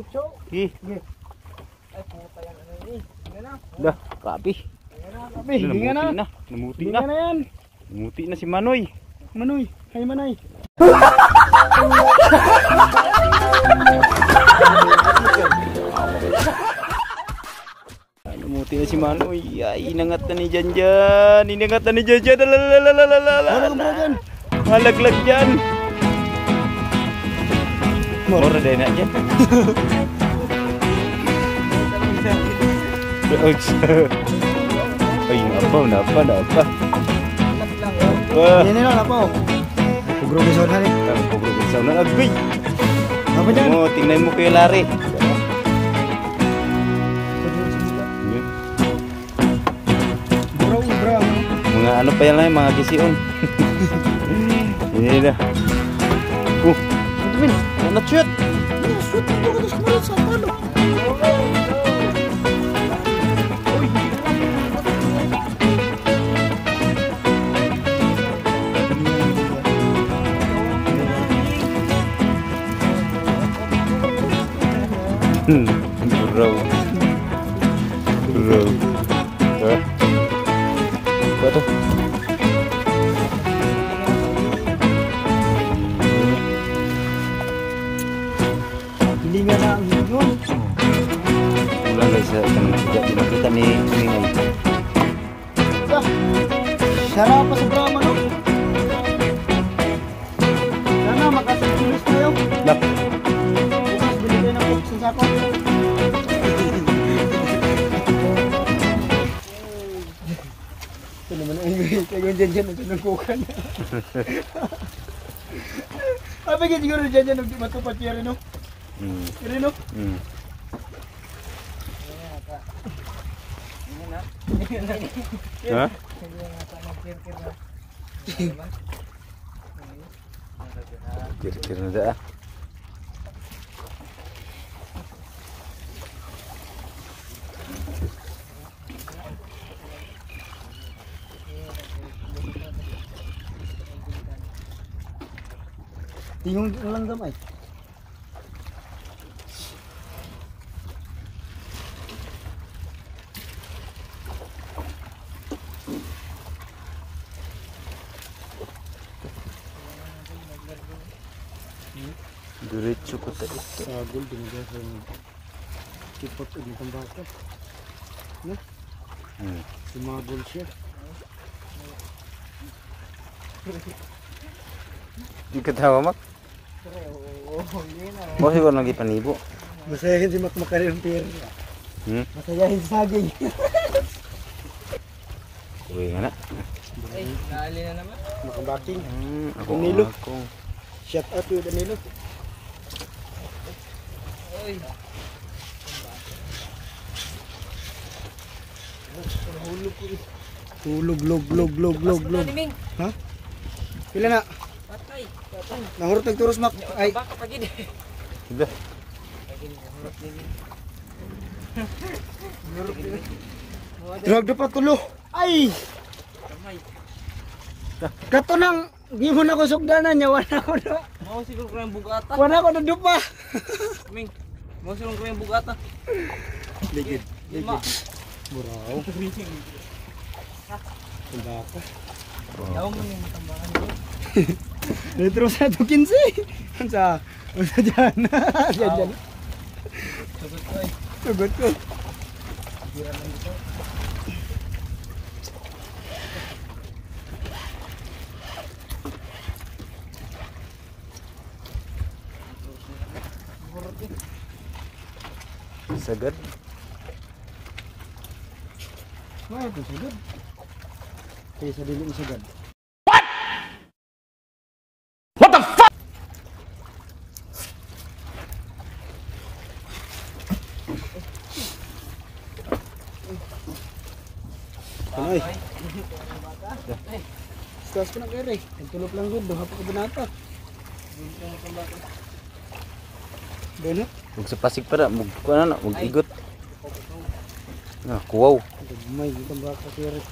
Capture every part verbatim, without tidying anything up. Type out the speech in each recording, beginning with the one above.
diretso. Ih. Ay, puta yan ano ini. Hinga na. Dah, rapi. Hinga na, rapi. Hinga na. na. Namuti Hinga na. na yan. Namuti na si Manoy. Manoy, hay Manoy. Namuti na si Manoy. Ay, inangat na ni Janjan. Inangat na ni Janjan. Lalalalalalala. Ano ka dyan? Malaglag dyan. Mora deh nak dyan. Ay, apa, apa, apa. Wah, Ini lang apa? Pugro besar hari. ang pugro sa na agoy. Apa dyan? Mo, tingnan mo kayo lari. Bro, bro. Mga ano pa yan lang, mga kisiun. Ini dah. Uh, Min, nak shoot. Shoot mo ka sa kamera sa palo. Hmm, bro. Bro. Hah? Apa tuh? Hilingan na ang hilingon. Ulang guys, akan tidak kita nih ini. Ah, sarap pa sa drama no? Sana makasimulis tayo. Lah, Bukas binigay ng box sa sako. Ito naman ang ingay. Kaya yung dyan dyan nagsanangkukan. Apa gitu siguro dyan dyan nagdi matupad siya rin no? hmm, Rin no? hmm. Hah? Kira-kira dah. Tingong lang gamay. Diretso ko tayo. Sagol din niya sa kipot ng tambakot. No? Hmm. Sumagol siya. Di ketawa mak? Mo siguro lagi panibo. Masayahin si Mac Makarin Pier. Hmm. Masayahin si Saging. Uy, nga na. Ay, naali na naman. Makabaking. Hmm, ako Danilo. ako. Shout out to Danilo. Oy. Hulog ko. Hulog, log, log, log, log, log. Ha? Pila na? Patay, patay. Nangurot nagturos Mac. Ay. Baka pa gid. Sudah. Drag dapat tulo. Ay. Kato nang gihon ako sugdanan niya wala ko na. Mau siguro ko yung bugata. Wala ko na dupa. Ming. Mau siguro ko yung bugata. Ligid. Lima. Buraw. Tembaka. Yaw mo yung tambangan ko. Retro sa to quince. Sa sa diyan. Diyan diyan. Sagot ko eh. Sagot ko. Bira lang dito. Sagad. Wah, itu sagad. Kaya sa dili sagad. Ano ay? Stas ko na kere. Nagtulog lang gud, duha pa ka binata. Benot, Huwag sa pasig para, mug kuha na, mug igot. Ah, kuwaw. may gitang baka kere.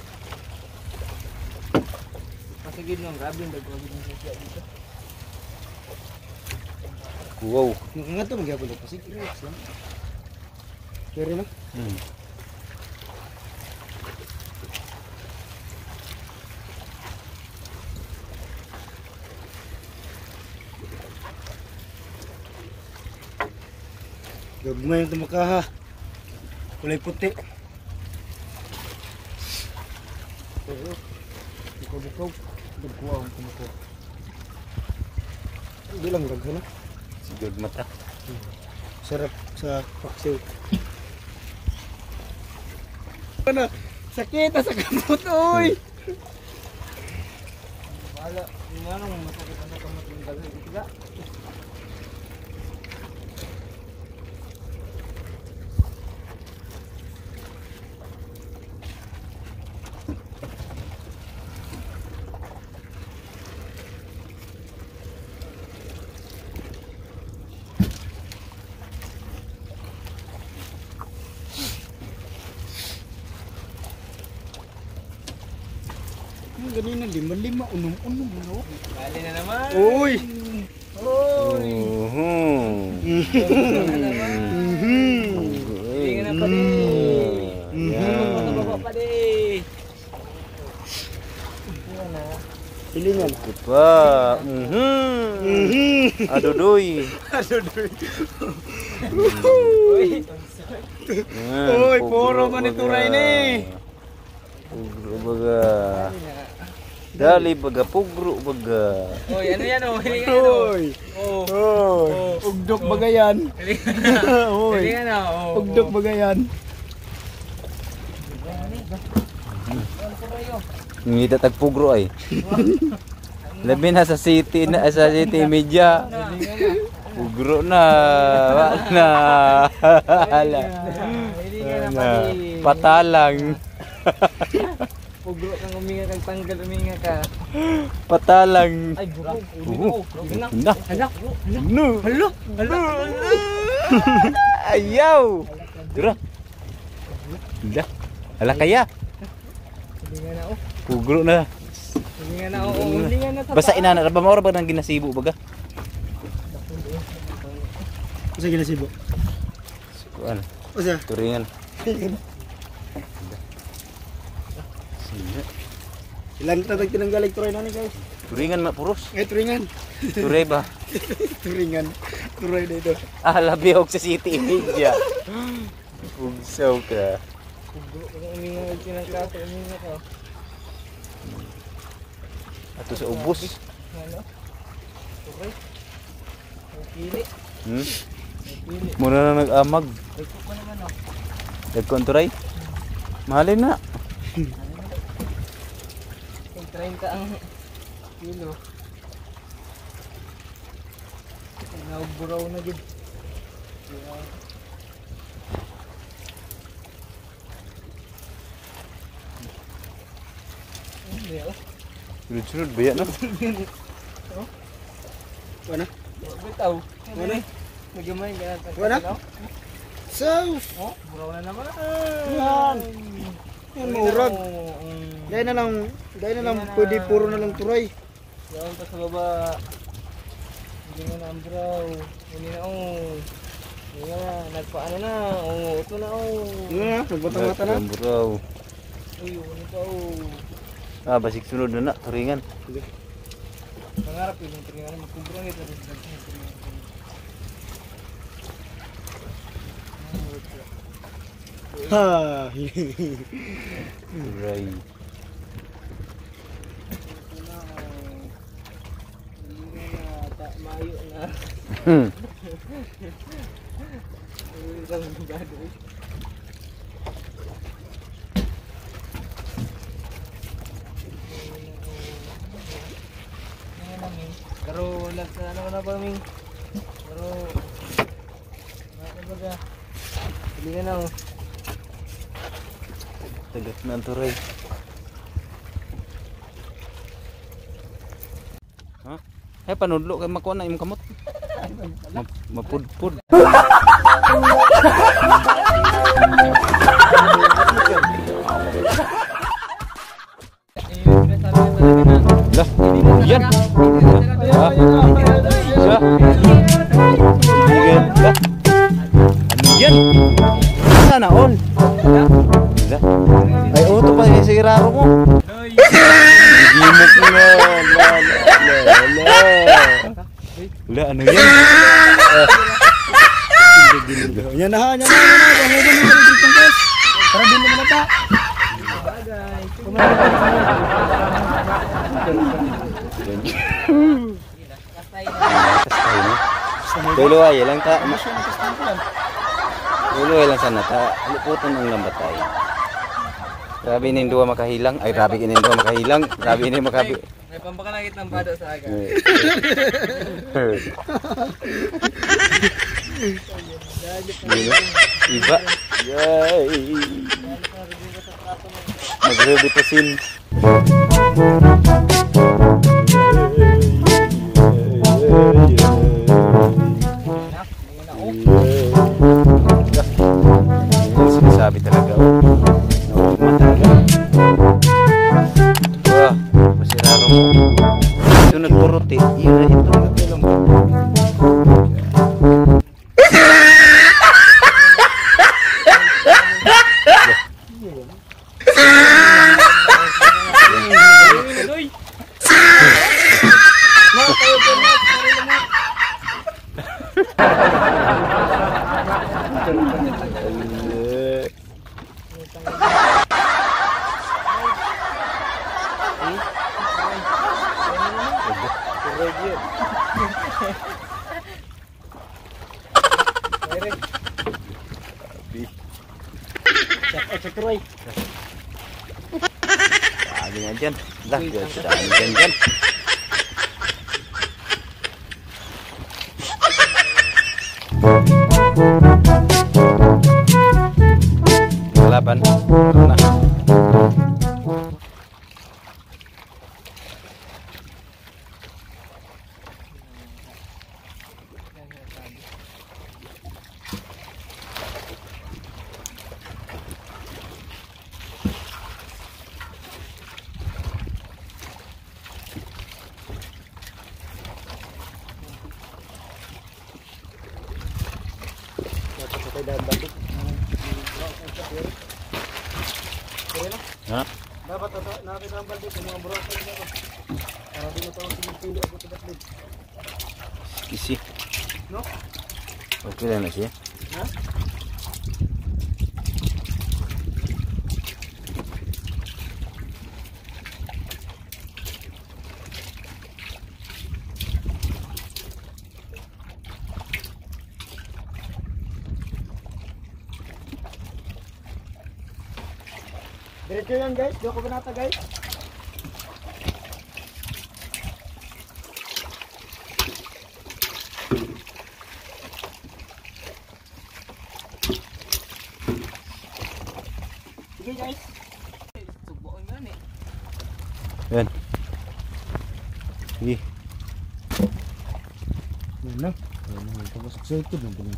Kasi gid nang grabe yung dagwag ng sasya dito. Wow. Nga to magyapon ko kasi relax lang. Kaya na. Hmm. Gagmay yung tumakaha. Kulay puti. Oo. Bukaw-bukaw. Bukaw ang tumakaw. Hindi lang gagha na. Sigod mata. Sarap sa paksiw. Ano? Sakit sa kamot, oy! Wala. Yung anong masakit ano kamot yung dagal. Itiga. Ang ganina, lima-lima, unong-unong, ano? Bali na naman. Uy! Oy. Mhm. Na naman. Mhm. Hindi ka na pa di. Ano ba pa di? Yan na. Hilingan. Pa. Mhm. Mhm. Adudoy. Uy. Uy, puro man ito rin eh. Pugro baga. Dali baga pugro baga. Uy, ano yan oh? Hiling ka ano? Uy! Oh. Uy! Ugdok bagayan. Hiling ka na. Uy! Hiling ka na. Oh. Ugdok bagayan. Ngita tag pugro ay. Labi na sa city na sa city media. Pugro na. Wala na. Hala. Hiling ka na pa Na. di. Patalang. Pugro kang uminga kang tanggal uminga ka. Patalang. Ay, buko. Buko. Buko. Na. Hala. No. Hala. Hala. Ayaw. Dura. Dah. Ala kaya. Hiling ka na oh. Pugro na. Hiling ka na oh. Hiling ka na sa Basta ina na ba mo ba nang ginasibo baga? Asa ginasibo? Kuan. Asa? Turingan. Ilang tatag tinanggalig turay na ni guys. Turingan ma puros. Eh, turingan. Turay ba? Turingan. Turay na ito. Ah, labi og sa city media. Ugsaw ka. Pugro kang uminga kang tinanggal uminga ka. Ato sa ubos. Ano? Okay. Pili. Hmm? Pili. Muna na nag-amag. Ito pa naman oh. Dagkon turay. Mahalin na. Kung treinta ang kilo. Nauburaw na gid. Kaya Hindi oh. Sunod-sunod ba yan, no? Wala. Bitaw. Wala. Nagamay ka. Wala. So, Oh, buraw na naman. Yan. Yan, maurag. Mm. dahil na lang, dahil na lang pwede puro na lang turay. Yan pa sa baba. Hindi nga na ang buraw. Hindi na oh. Hindi nga na. Nagpaano na. Oh, ito na oh. Ano na, nagbata-bata na. Buraw. Uy, ano pa oh. Ah, basik sunod na na. Turingan. Pangarap yun yung tingnan mo. Kubrang ito. Ha. Turay. Mayo na. Hmm. Isang bugado eh. Pero nag ano ka na ba Ming? Pero ano ba ka? Hindi ka na oh. Tagak na ang turay. Ha? Ay, panudlo kay makuha na imong kamot. Ma mapudpud. Lah, yan. Ha? Siya. sana all. Wala. Ay, auto pa yung siguraro mo. Gimok mo. Wala, ano yan? Yan na ha, yan na, yan na. Bahugan mo na rin itong kes. Para din naman na pa. Tuluay lang ta. Tuluay lang sana ta. Luputan ang lambatay. Grabe inin dua makahilang. Ay, grabe inin dua makahilang. Grabe inin makabi. May pambakanagit ng bado sa aga. Iba. Yay. Magrebitasin. Sinasabi talaga. Wah, masiraro mo. Ito nagpurot eh. Yun na ito. Lagi nga dyan. Lagi dyan dyan. Kalaban. Nah. Ha? Dapat natin ang balde kung mga burak na ito. Para di mo tawag sinipili ako sa datlid. Isi. No? Okay lang na siya. Ha? Diretso yan guys, di ako banata guys. Sige guys. Subukan mo yan eh. Yan. Sige. Yan na. Yan na. Tapos excited na po.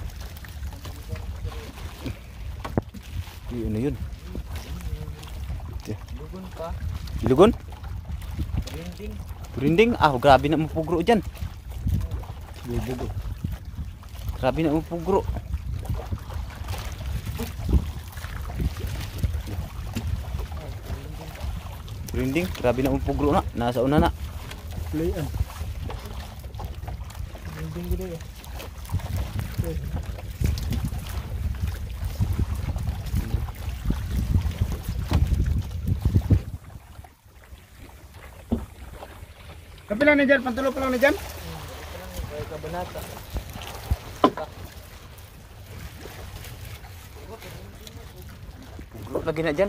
Ano yun? Lugon pa. Ilugon? Rinding. Rinding? Ah, grabe na mapugro dyan. Bubog. Grabe na mapugro. Rinding? Grabe na mapugro na. Nasa una na. Playan. Rinding gede ya. Kapilang na dyan, pantulo pa lang na dyan. Kaya kabanata. Pugro lagi na dyan.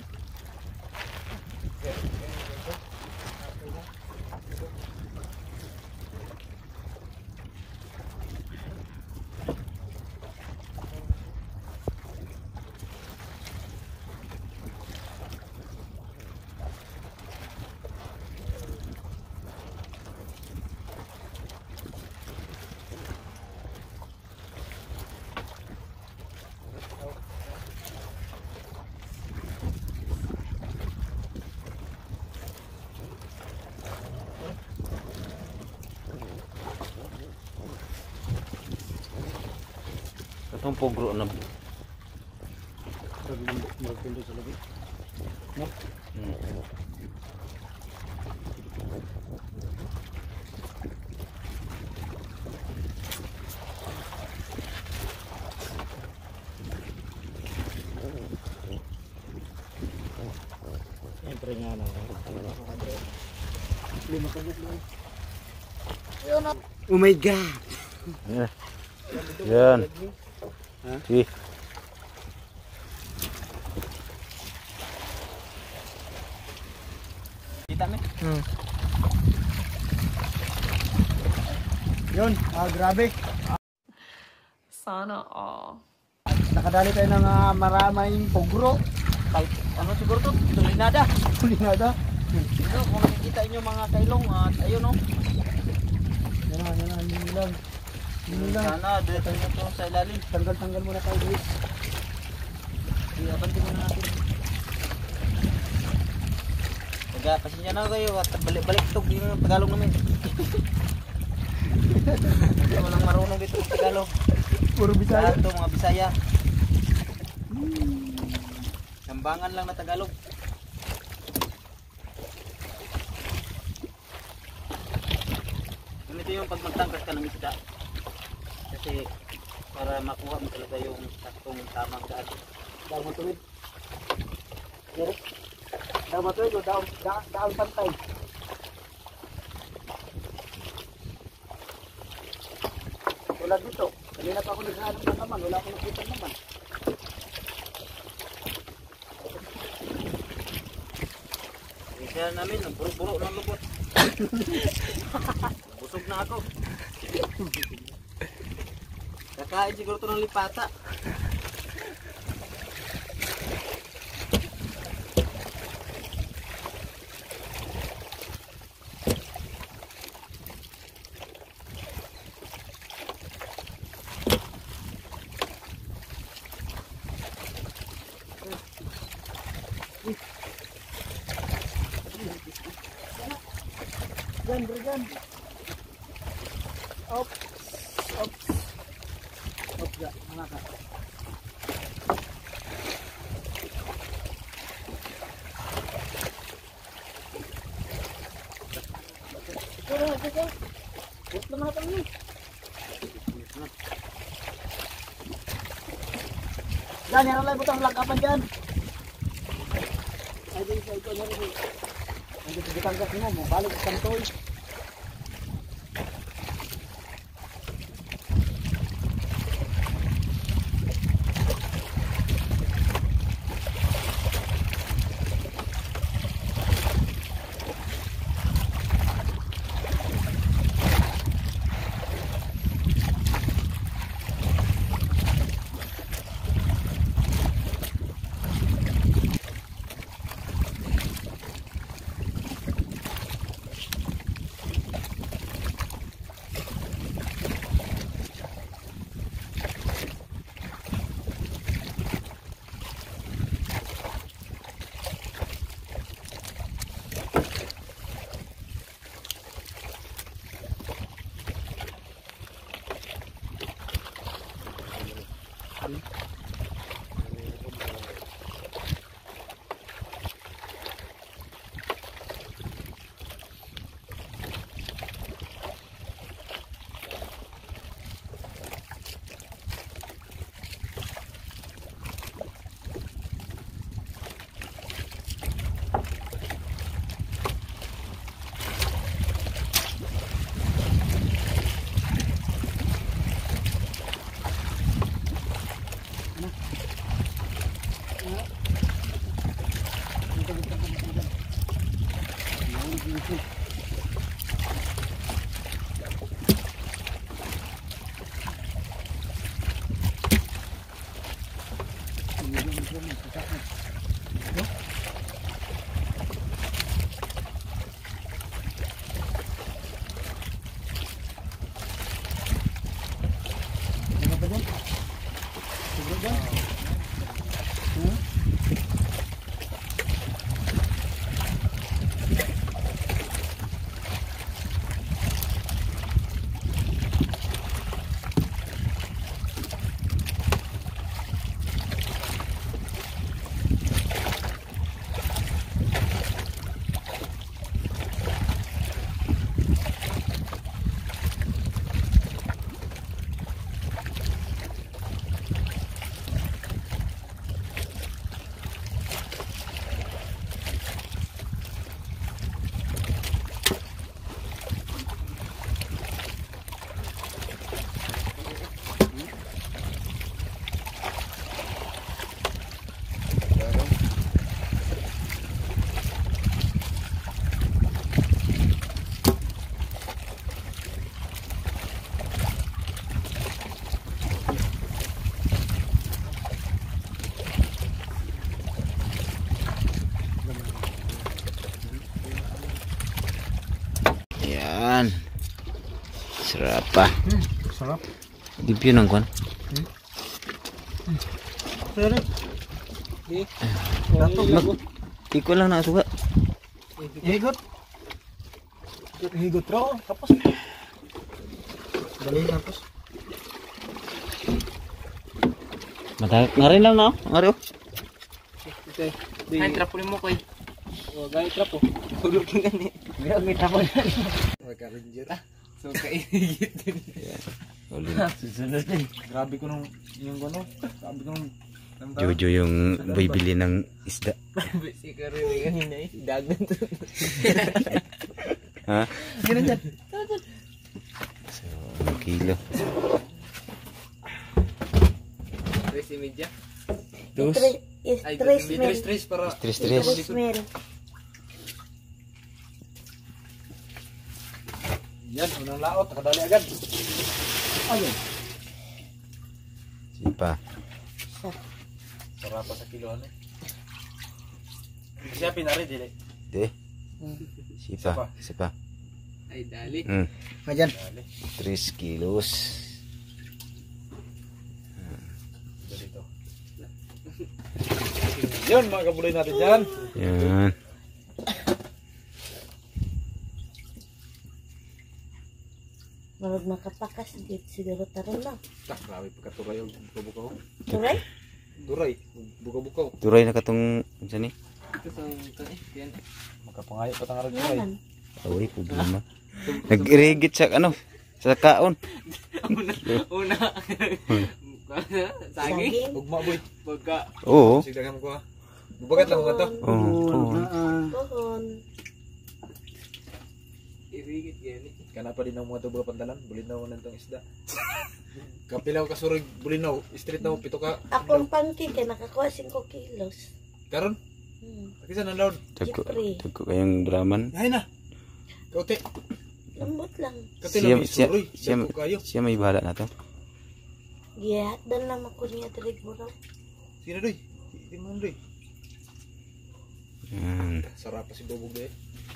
Itong pugro na magpindo sa labi. No? Hmm. Siyempre nga na. Lima ka na. Oh my God! Yan. Yan. Ha? Sige. Kita mo? Hmm. Yun, ah, grabe. Sana all. Nakadali tayo ng uh, maraming pugro. Kahit ano siguro to, tulinada. Kulinada. Ano, kung nakikita inyo mga kailong, at ayun no. Yan na, yan na, yun lang. Yun lang. Sana, dito nyo to sa ilalim. Tanggal-tanggal muna tayo guys. Iabantin muna natin. Taga, pasensya na kayo at balik-balik ito yung Tagalog namin. Hindi walang marunong dito ng Tagalog. Puro Bisaya. Lahat to mga Bisaya. Sambangan lang na Tagalog. Ganito yung pag magtangkas ka ng isda. Kasi para makuha mo talaga yung saktong tamang daan. Daw matuwid. Pero, daw matuwid o daw, daw, daw pantay. Tulad dito. Kanina pa ako naghahanap ng naman. Wala akong nakita naman. Kaya namin, buro-buro ng lubot. Busog na ako. Kakain siguro ito ng lipata. Yan, bro, yan. Op. Op. Op, ya, mga ka. Ito na, ito na. Huwag na matang yun. Yan, yan ang lang butang langkapan dyan. Ay, din sa ito na rin. Ang ditanggas mo, mabalik sa kantoy. Berapa? Sarap. Di pion ang kwan. Pero, Mag iko lang na suka. higot. Higot raw. Tapos. Dali tapos. Mata ngarin lang na. Ngari oh. Okay. Ay, trapo mo ko eh. O, gaya trapo. Tulog yung gani. May may trapo na. Magka-ranger. So, kainigit din. Ulin. Susunod din. Grabe ko nung yung ano. Grabe ko nung Jojo yung bibili ng isda. Si Karili kanina eh. Dagan to. Ha? Ganun dyan. So, one kilo. Tres y media. Dos. Es Ay, tres tres, mil. tres, tres para... Tres, tres. Tres mil. yan, unang laot, nakadali agad. Ayun. Sipa. Sarap pa sa kilo ano. Siya pinari dili. De. Sipa. Sipa. Ay, dali. Hmm. Kajan. Tres kilos. Dito. Yun, mga kabuloy natin dyan. Yan. Marag makapakas dito siguro taron lang. Tak, grabe pagkaturay yung buka-bukaw. Turay? Turay, buka-bukaw. Turay na katong unsa ni? Ito sa ito eh. Yan. Makapangayo pa tangarag turay. Yaman. Away problema. Nag-irigit sa ano? Sa kaon. Una. Una. Sagi. Saging. Ugma boy. Pagka. Oo. Sigdagan ko ha. Bubagat lang mga to. Oo. Oo. Pohon. Irigit yan eh. Kana pa din ang mga tubo pandalan, bulinaw na itong isda. Kapilaw ka surog, bulinaw, street na pito ka. Akong pancake kay nakakuha five kilos. Karon, Hmm. kasi na loud. Tagko, Jeffrey. tagko kayong draman. Ay na. Kauti, Lambot lang. kati Siya, lang siya, isuroy. siya, Siya kayo. siya may bahala na to. Gihat dan lang ako niya diri buraw. Sino doy? Hindi mo doy. Yan. Sarap pa si Bobog doy.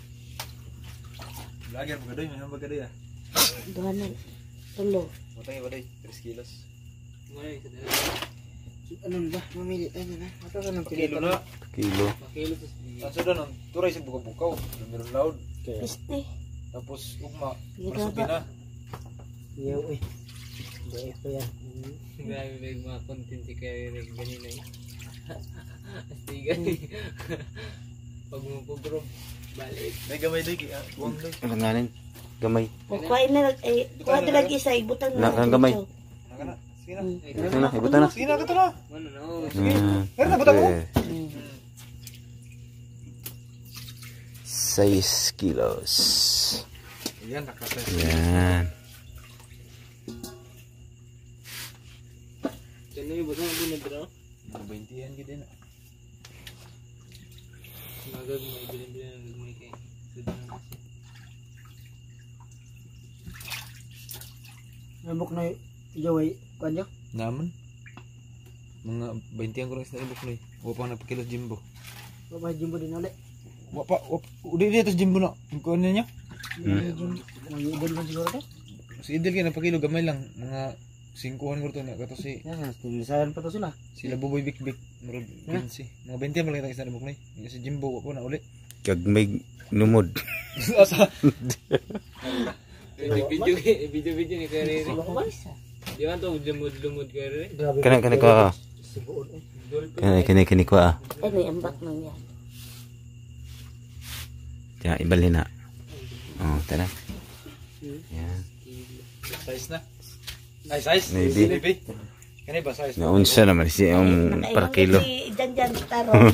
Lagyan mo ka doy, may hambag ka doy ah. Duhanan. Tulo. Matangin ba doy? three kilos. Ngayon, sa dali. Ano ba? Mamili, ano na? Mata ka ng Kilo na. Kilo. Makilo sa Ang sudan ng turay sa buka-bukaw. Meron loud. Piste. Tapos ugma, Iya, masubi na. Yaw eh. Dahil pa yan. Grabe may mga content si Karili ganina eh. Astigan eh. Pag mo po bro, balik. May gamay doy, kaya buwang doy. Ang nganin. Gamay. Kung kuha na eh kuha na lang isa ibutang Na- ang gamay. Naka na, sige na. Hmm. Ito na, ibutan na. Sige na, kato na. Ano na oh. Yan. Meron na, butan mo. Eh, Six kilos. Ayan, nakasay. Yan. Kano yung butang din na bro? twenty yan gid na. Magag mo bilin-bilin ang gagmay kay. Sudan na kasi. Nabok na Joey, kanya? Naman. Mga twenty ang kurang sa ibok noy. Wa pa na pakilos Jimbo. Babay Jimbo din ulit. Wa pa, wa udi di tas Jimbo na. Ang kuan niya. Hmm. Mag-iidol man siguro to. Si Idil kay na pakilo gamay lang mga singkuhan ko to na kato si Yan, stilisayan pa to sila. sila Buboy Big Big murag quince. Mga twenty ang lang kita sa ibok noy. Si Jimbo wa pa na uli. Kag may numod. Asa? Video video video ni Karili. Isa. Di man to lumod-lumod Karili. Grabe. Kana kana ko. Sibuon eh. Kana kana kini ko ah. Ay may ambak man yan. Ya, ibalhin na. Oh, tara. Yan. Size na. Ay size. Maybe. Maybe. Kani ba size? Naunsa naman si um per kilo. Si Janjan Taro.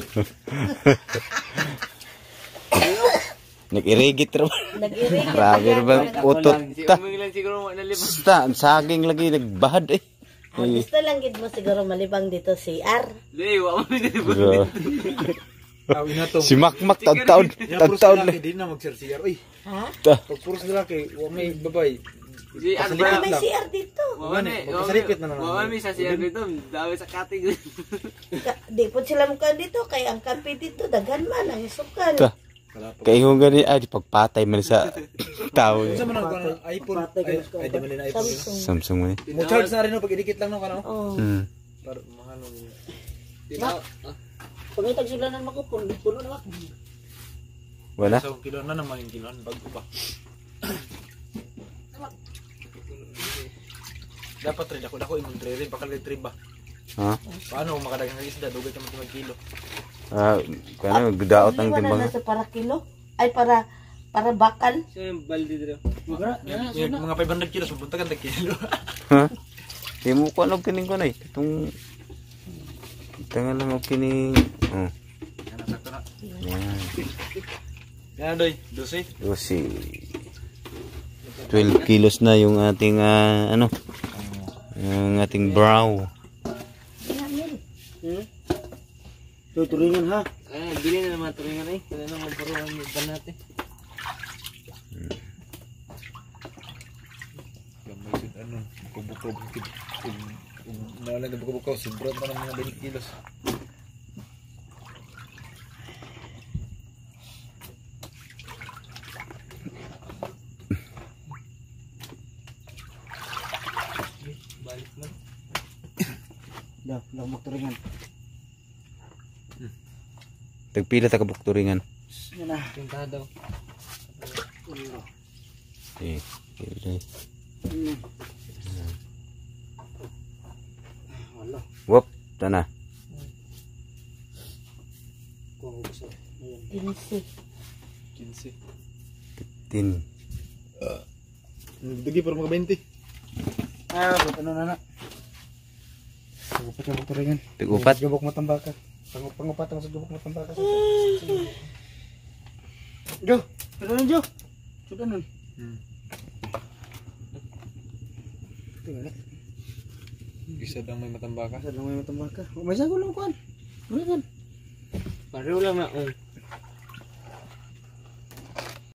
Nag-irigit ra. Nag-iring. Grabe ra ba utot Si ta. uming lang siguro mo nalibang. Basta ang saging lagi nagbahad eh. Ah, gusto lang gid mo siguro malibang dito si R. Di, wa mo nalibang. Bro. Aw inatong. Si Makmak taon-taon, taon-taon laki din na mag-share C R. Uy, Ha? pag puros na laki, wa may babay. Si Ah, ano Pasalipit ba? may lang. si R dito. Wa ni, Magpasaripit na naman. wa mi sa siya dito, dami sa katig. Ka- Di po sila muka dito kay ang kape dito daghan man ang sukan. Ta. Kalapag. Kaingon gani ay di pagpatay man sa tao. Sa man ang iPhone. Patay ka Ay, mas ka, ay di man na iPhone. Samsung. Samsung man. Mo charge na rin no pag idikit lang no kana. Oh. Hmm. Para mahal mo. Tinaw. Ah, Pangitag sila ng makupon, puno na ako. Wala. So kilo na naman yung kiloan bago pa. Dapat rin ako dako imong tray rin pakalagay tray ba. Ha? Paano kung makadagang ng isda dugay ka mo mag kilo. Ah, kano gdaot ang Hindi mo na timbang. nasa para kilo? Ay, para para bakal? siya yung balde dito. Magara, Yung, yung mga five hundred kilos bunta ka tag kilo. Ha? Di mo ko ano kining ko na eh. Itong tangan lang ako kining. Oh. Yan sakto na. Yan. Yan doy, dosi. Dosi. twelve kilos na yung ating ah, ano? Yung ating brow. Hmm? So, turingan ha. Ah, bili na naman turingan eh. Kaya nang magparuan yung ban natin. Gamay jud ano, kubuk-kubuk kid. Nalan na buka-buka sobrang na ng mga twenty kilos. Balik mo. Dah, dah magturingan. Tagpila ta kabuk turingan. Yan na. Pintahan daw. Eh, okay. Hmm. Wala. Wop, tana. Kung gusto. Ayan. Kinsi. quince. Tin. Nagdagi para mga twenty. Ah, buto na na na. Pagupat yung magturingan. Tigupat. Gubok matambaka. Pangup pangupat ang sa gubok matambaka. Jo, sudah na Jo. Sudah na. Hmm. Tingnan. Bisa dang may matambaka. Sa lang may matambaka. May sago lang kuan. Turingan. Pareho lang na. Oh.